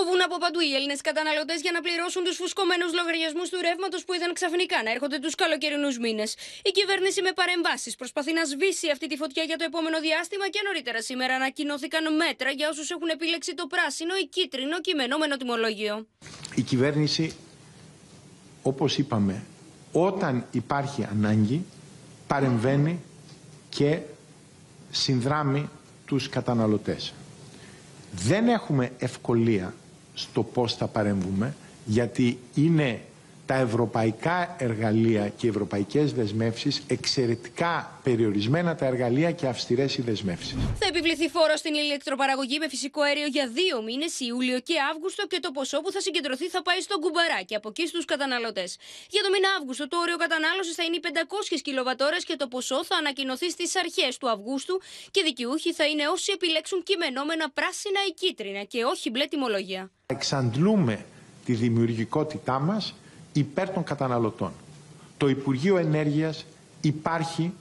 Κοβούν από παντού οι Έλληνες καταναλωτές για να πληρώσουν τους φουσκωμένους λογαριασμούς του ρεύματος που είδαν ξαφνικά να έρχονται τους καλοκαιρινούς μήνες. Η κυβέρνηση με παρεμβάσεις προσπαθεί να σβήσει αυτή τη φωτιά για το επόμενο διάστημα και νωρίτερα σήμερα ανακοινώθηκαν μέτρα για όσους έχουν επιλέξει το πράσινο ή κίτρινο κειμενόμενο τιμολόγιο. Η κυβέρνηση, όπως είπαμε, όταν υπάρχει ανάγκη, παρεμβαίνει και συνδράμει τους καταναλωτές. Δεν έχουμε ευκολία στο πώς θα παρέμβουμε, γιατί είναι τα ευρωπαϊκά εργαλεία και οι ευρωπαϊκές δεσμεύσεις εξαιρετικά περιορισμένα τα εργαλεία και αυστηρές οι δεσμεύσεις. Θα επιβληθεί φόρο στην ηλεκτροπαραγωγή με φυσικό αέριο για 2 μήνες, Ιούλιο και Αύγουστο, και το ποσό που θα συγκεντρωθεί θα πάει στον κουμπαράκι από εκεί στους καταναλωτές. Για το μήνα Αύγουστο το όριο κατανάλωσης θα είναι οι 500 κιλοβατώρες και το ποσό θα ανακοινωθεί στις αρχές του Αυγούστου και δικαιούχοι θα είναι όσοι επιλέξουν κειμενόμενα πράσινα ή κίτρινα και όχι μπλε τιμολόγια. Εξαντλούμε τη δημιουργικότητά μας υπέρ των καταναλωτών. Το Υπουργείο Ενέργειας υπάρχει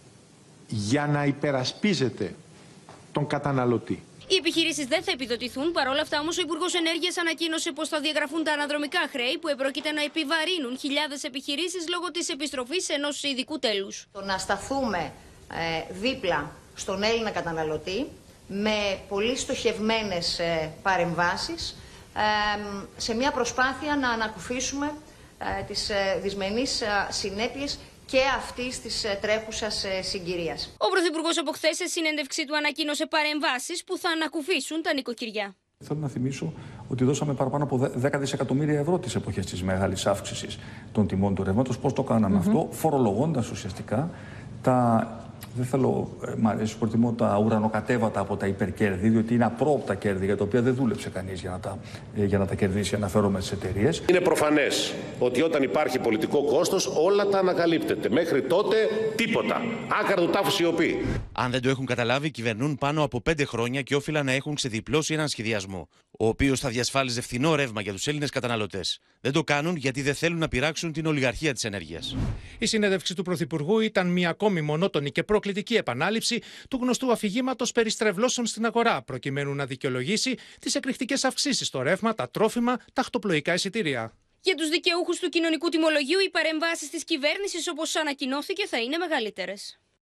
για να υπερασπίζεται τον καταναλωτή. Οι επιχειρήσεις δεν θα επιδοτηθούν. Παρόλα αυτά, όμως, ο Υπουργός Ενέργειας ανακοίνωσε πως θα διαγραφούν τα αναδρομικά χρέη που επρόκειται να επιβαρύνουν χιλιάδες επιχειρήσεις λόγω της επιστροφής ενός ειδικού τέλους. Το να σταθούμε δίπλα στον Έλληνα καταναλωτή με πολύ στοχευμένες παρεμβάσεις σε μια προσπάθεια να ανακουφίσουμε τις δυσμενείς συνέπειες και αυτής της τρέχουσας συγκυρίας. Ο Πρωθυπουργός από χθες σε συνέντευξή του ανακοίνωσε παρεμβάσεις που θα ανακουφίσουν τα νοικοκυριά. Θέλω να θυμίσω ότι δώσαμε παραπάνω από 10 δισεκατομμύρια ευρώ τις εποχές της μεγάλης αύξησης των τιμών του ρεύματος. Πώς το κάναμε αυτό? Φορολογώντας ουσιαστικά τα... Δεν θέλω, προτιμώ τα ουρανοκατέβατα από τα υπερκέρδη, διότι είναι απρόοπτα κέρδη για τα οποία δεν δούλεψε κανείς για να τα κερδίσει. Αναφέρομαι στις εταιρείες. Είναι προφανές ότι όταν υπάρχει πολιτικό κόστος, όλα τα ανακαλύπτεται. Μέχρι τότε τίποτα. Άκρα του τάφου σιωπή. Αν δεν το έχουν καταλάβει, κυβερνούν πάνω από 5 χρόνια και όφυλαν να έχουν ξεδιπλώσει έναν σχεδιασμό, ο οποίος θα διασφάλιζε φθηνό ρεύμα για τους Έλληνες καταναλωτές. Δεν το κάνουν γιατί δεν θέλουν να πειράξουν την ολιγαρχία της ενέργειας. Η συνέντευξη του Πρωθυπουργού ήταν μια ακόμη μονότονη και προκλητική επανάληψη του γνωστού αφηγήματος περί στρεβλώσεων στην αγορά, προκειμένου να δικαιολογήσει τις εκρηκτικές αυξήσεις στο ρεύμα, τα τρόφιμα, τα αχτοπλοϊκά εισιτήρια. Για τους δικαιούχους του κοινωνικού τιμολογίου, οι παρεμβάσεις της κυβέρνησης, όπως ανακοινώθηκε, θα είναι μεγαλύτερες.